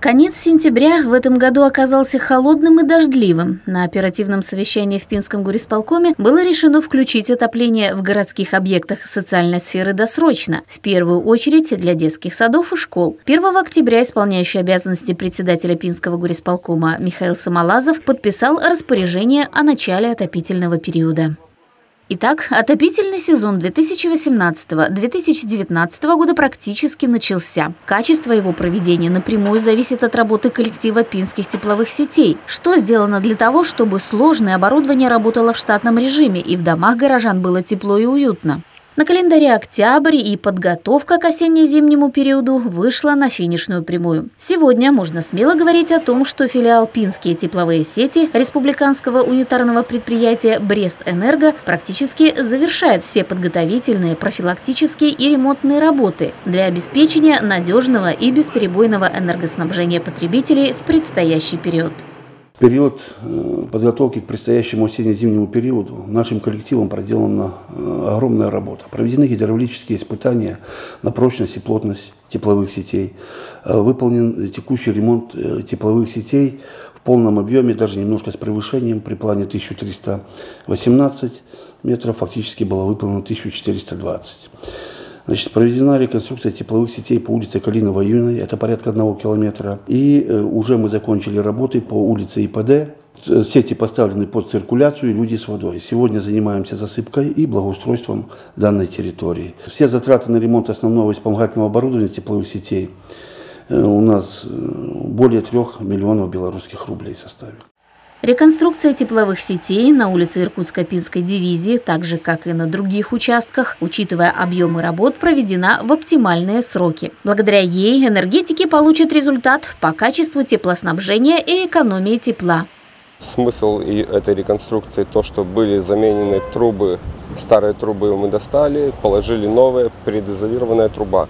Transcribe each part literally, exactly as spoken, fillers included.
Конец сентября в этом году оказался холодным и дождливым. На оперативном совещании в Пинском горисполкоме было решено включить отопление в городских объектах социальной сферы досрочно, в первую очередь для детских садов и школ. первого октября исполняющий обязанности председателя Пинского горисполкома Михаил Самолазов подписал распоряжение о начале отопительного периода. Итак, отопительный сезон две тысячи восемнадцатого — две тысячи девятнадцатого года практически начался. Качество его проведения напрямую зависит от работы коллектива пинских тепловых сетей. Что сделано для того, чтобы сложное оборудование работало в штатном режиме и в домах горожан было тепло и уютно? На календаре октябрь, и подготовка к осенне-зимнему периоду вышла на финишную прямую. Сегодня можно смело говорить о том, что филиал «Пинские тепловые сети» республиканского унитарного предприятия «Брест-Энерго» практически завершает все подготовительные, профилактические и ремонтные работы для обеспечения надежного и бесперебойного энергоснабжения потребителей в предстоящий период. В период подготовки к предстоящему осенне-зимнему периоду нашим коллективом проделана огромная работа. Проведены гидравлические испытания на прочность и плотность тепловых сетей. Выполнен текущий ремонт тепловых сетей в полном объеме, даже немножко с превышением. При плане тысяча триста восемнадцать метров фактически было выполнено тысяча четыреста двадцать. Значит, проведена реконструкция тепловых сетей по улице Калиново-Юной, это порядка одного километра. И э, уже мы закончили работы по улице ИПД. Сети поставлены под циркуляцию и люди с водой. Сегодня занимаемся засыпкой и благоустройством данной территории. Все затраты на ремонт основного вспомогательного оборудования тепловых сетей э, у нас более трех миллионов белорусских рублей составит. Реконструкция тепловых сетей на улице Иркутско-Пинской дивизии, так же, как и на других участках, учитывая объемы работ, проведена в оптимальные сроки. Благодаря ей энергетики получат результат по качеству теплоснабжения и экономии тепла. Смысл этой реконструкции то, что были заменены трубы, старые трубы мы достали, положили новые, предизолированная труба.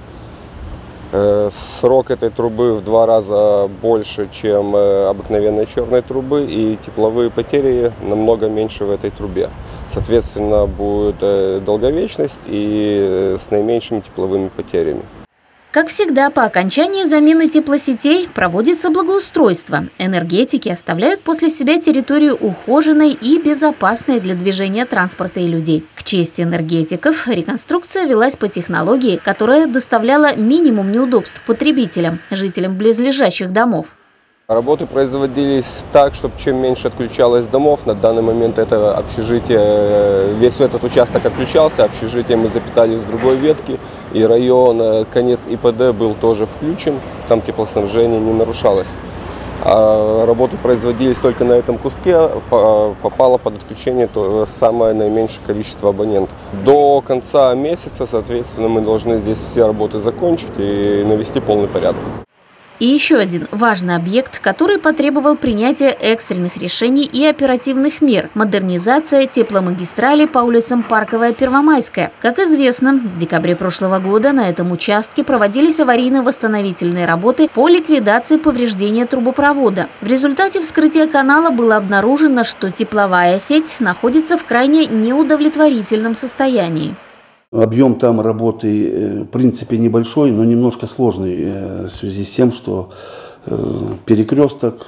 Срок этой трубы в два раза больше, чем обыкновенной черной трубы, и тепловые потери намного меньше в этой трубе. Соответственно, будет долговечность и с наименьшими тепловыми потерями. Как всегда, по окончании замены теплосетей проводится благоустройство. Энергетики оставляют после себя территорию ухоженной и безопасной для движения транспорта и людей. К чести энергетиков, реконструкция велась по технологии, которая доставляла минимум неудобств потребителям, жителям близлежащих домов. Работы производились так, чтобы чем меньше отключалось домов. На данный момент это общежитие, весь этот участок отключался, общежитие мы запитали с другой ветки, и район, конец ИПД был тоже включен, там теплоснабжение не нарушалось. А работы производились только на этом куске, попало под отключение то самое наименьшее количество абонентов. До конца месяца, соответственно, мы должны здесь все работы закончить и навести полный порядок. И еще один важный объект, который потребовал принятия экстренных решений и оперативных мер – модернизация тепломагистрали по улицам Парковая, Первомайская. Как известно, в декабре прошлого года на этом участке проводились аварийно-восстановительные работы по ликвидации повреждения трубопровода. В результате вскрытия канала было обнаружено, что тепловая сеть находится в крайне неудовлетворительном состоянии. Объем там работы, в принципе, небольшой, но немножко сложный в связи с тем, что перекресток,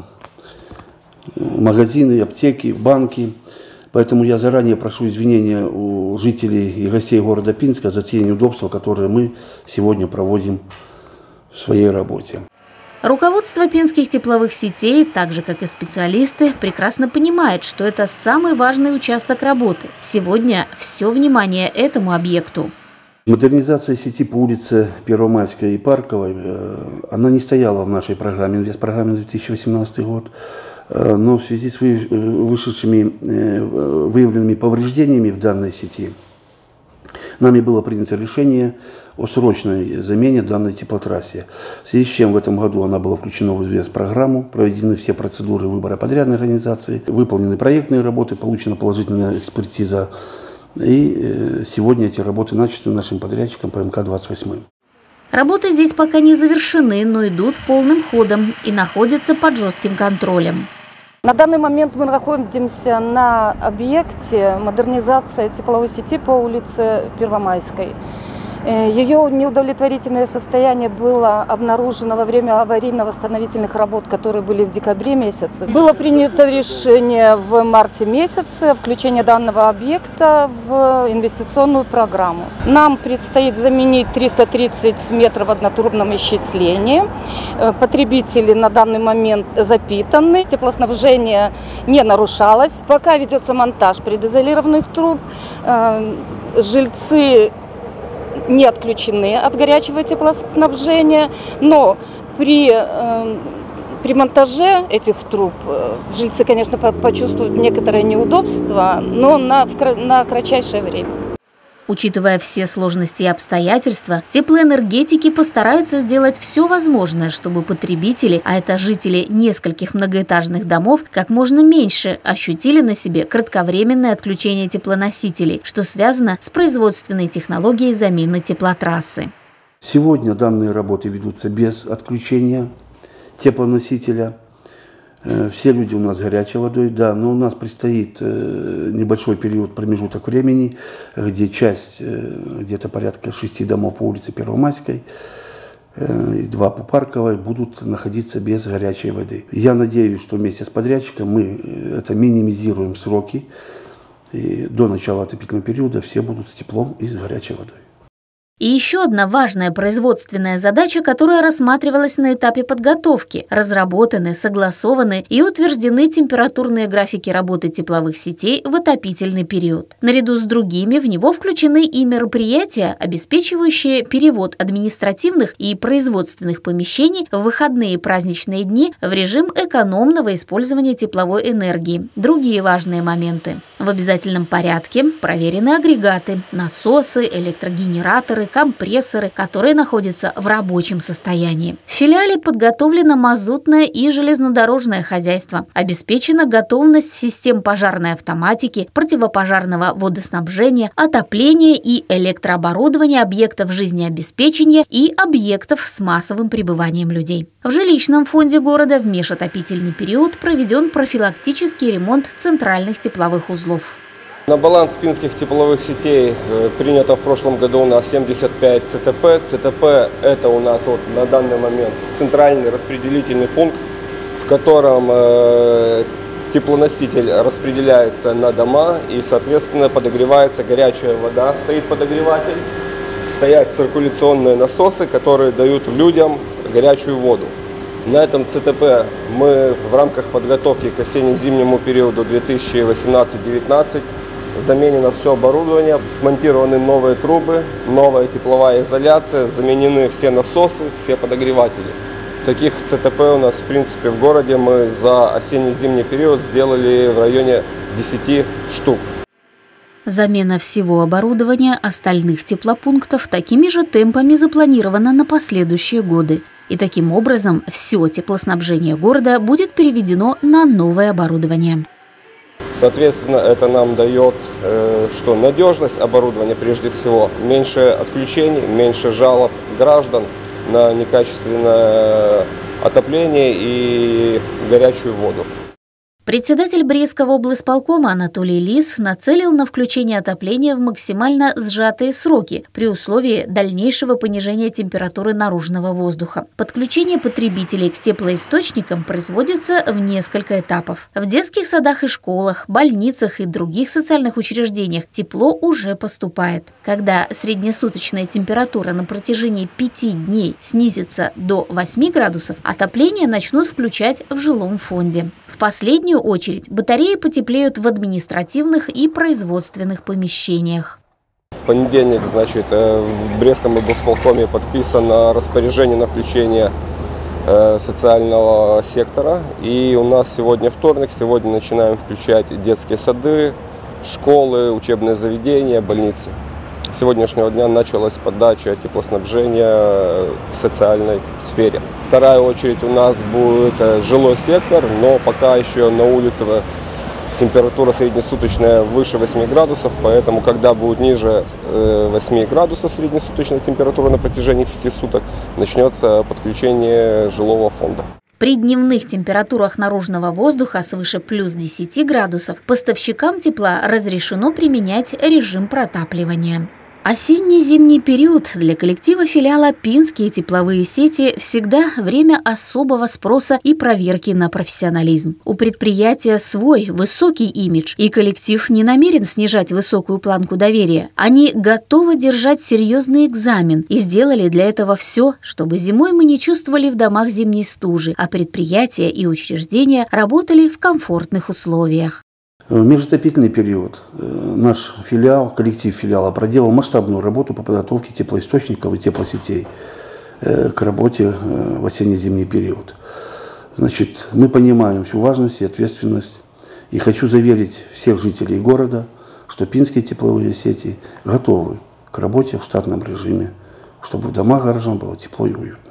магазины, аптеки, банки. Поэтому я заранее прошу извинения у жителей и гостей города Пинска за те неудобства, которые мы сегодня проводим в своей работе. Руководство пинских тепловых сетей, так же как и специалисты, прекрасно понимает, что это самый важный участок работы. Сегодня все внимание этому объекту. Модернизация сети по улице Первомайской и Парковой, она не стояла в нашей программе, инвестпрограмме две тысячи восемнадцатый год, но в связи с вышедшими выявленными повреждениями в данной сети, нами было принято решение о срочной замене данной теплотрассе. В связи с чем в этом году она была включена в инвестпрограмму, проведены все процедуры выбора подрядной организации, выполнены проектные работы, получена положительная экспертиза. И сегодня эти работы начаты нашим подрядчиком по эм ка двадцать восемь. Работы здесь пока не завершены, но идут полным ходом и находятся под жестким контролем. На данный момент мы находимся на объекте модернизации тепловой сети по улице Первомайской. Ее неудовлетворительное состояние было обнаружено во время аварийно-восстановительных работ, которые были в декабре месяце. Было принято решение в марте месяце включение данного объекта в инвестиционную программу. Нам предстоит заменить триста тридцать метров в однотрубном исчислении. Потребители на данный момент запитаны, теплоснабжение не нарушалось. Пока ведется монтаж предизолированных труб, жильцы не отключены от горячего теплоснабжения, но при, э, при монтаже этих труб жильцы, конечно, почувствуют некоторое неудобство, но на, на кратчайшее время. Учитывая все сложности и обстоятельства, теплоэнергетики постараются сделать все возможное, чтобы потребители, а это жители нескольких многоэтажных домов, как можно меньше ощутили на себе кратковременное отключение теплоносителей, что связано с производственной технологией замены теплотрассы. Сегодня данные работы ведутся без отключения теплоносителя. Все люди у нас горячей водой, да, но у нас предстоит небольшой период, промежуток времени, где часть, где-то порядка шести домов по улице Первомайской, и два по Парковой будут находиться без горячей воды. Я надеюсь, что вместе с подрядчиком мы это минимизируем сроки, и до начала отопительного периода все будут с теплом и с горячей водой. И еще одна важная производственная задача, которая рассматривалась на этапе подготовки. Разработаны, согласованы и утверждены температурные графики работы тепловых сетей в отопительный период. Наряду с другими в него включены и мероприятия, обеспечивающие перевод административных и производственных помещений в выходные и праздничные дни в режим экономного использования тепловой энергии. Другие важные моменты. В обязательном порядке проверены агрегаты, насосы, электрогенераторы, компрессоры, которые находятся в рабочем состоянии. В филиале подготовлено мазутное и железнодорожное хозяйство. Обеспечена готовность систем пожарной автоматики, противопожарного водоснабжения, отопления и электрооборудования объектов жизнеобеспечения и объектов с массовым пребыванием людей. В жилищном фонде города в межотопительный период проведен профилактический ремонт центральных тепловых узлов. На баланс пинских тепловых сетей принято в прошлом году у нас семьдесят пять ЦТП. ЦТП – это у нас вот на данный момент центральный распределительный пункт, в котором э, теплоноситель распределяется на дома и, соответственно, подогревается горячая вода, стоит подогреватель, стоят циркуляционные насосы, которые дают людям горячую воду. На этом ЦТП мы в рамках подготовки к осенне-зимнему периоду две тысячи восемнадцать — две тысячи девятнадцать заменено все оборудование, смонтированы новые трубы, новая тепловая изоляция, заменены все насосы, все подогреватели. Таких ЦТП у нас в принципе в городе мы за осенне-зимний период сделали в районе десяти штук. Замена всего оборудования остальных теплопунктов такими же темпами запланирована на последующие годы. И таким образом все теплоснабжение города будет переведено на новое оборудование. Соответственно, это нам дает э, что надежность оборудования прежде всего, меньше отключений, меньше жалоб граждан на некачественное отопление и горячую воду. Председатель Брестского облсполкома Анатолий Лис нацелил на включение отопления в максимально сжатые сроки при условии дальнейшего понижения температуры наружного воздуха. Подключение потребителей к теплоисточникам производится в несколько этапов. В детских садах и школах, больницах и других социальных учреждениях тепло уже поступает. Когда среднесуточная температура на протяжении пяти дней снизится до восьми градусов, отопление начнут включать в жилом фонде. В последнюю очередь батареи потеплеют в административных и производственных помещениях. В понедельник, значит, в Брестском облсполкоме подписано распоряжение на включение социального сектора. И у нас сегодня вторник, сегодня начинаем включать детские сады, школы, учебные заведения, больницы. С сегодняшнего дня началась подача теплоснабжения в социальной сфере. Вторая очередь у нас будет жилой сектор, но пока еще на улице температура среднесуточная выше восьми градусов, поэтому когда будет ниже восьми градусов среднесуточная температура на протяжении пяти суток, начнется подключение жилого фонда. При дневных температурах наружного воздуха свыше плюс десяти градусов поставщикам тепла разрешено применять режим протапливания. Осенне-зимний период для коллектива филиала «Пинские тепловые сети» всегда время особого спроса и проверки на профессионализм. У предприятия свой высокий имидж, и коллектив не намерен снижать высокую планку доверия. Они готовы держать серьезный экзамен и сделали для этого все, чтобы зимой мы не чувствовали в домах зимней стужи, а предприятия и учреждения работали в комфортных условиях. В межотопительный период наш филиал, коллектив филиала проделал масштабную работу по подготовке теплоисточников и теплосетей к работе в осенне-зимний период. Значит, мы понимаем всю важность и ответственность, и хочу заверить всех жителей города, что пинские тепловые сети готовы к работе в штатном режиме, чтобы в домах горожан было тепло и уютно.